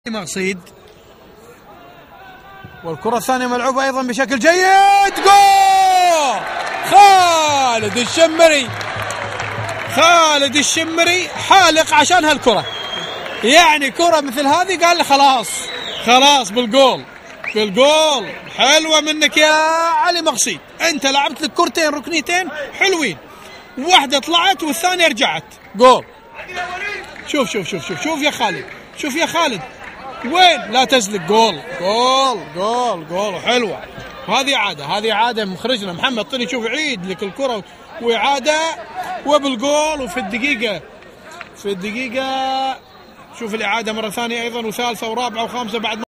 مقصيد، والكرة الثانية ملعوبة أيضا بشكل جيد. جول! خالد الشمري حالق عشان هالكرة، يعني كرة مثل هذه قال لي خلاص بالجول. حلوة منك يا علي مقصيد، أنت لعبت لك كرتين ركنيتين حلوين، واحدة طلعت والثانية رجعت جول. شوف يا خالد وين لا تزلق. جول حلوة. هذه عادة مخرجنا محمد طني، شوف يعيد لك الكرة وإعادة وبالجول. وفي الدقيقة شوف الإعادة مرة ثانية أيضا وثالثة ورابعة وخامسة بعد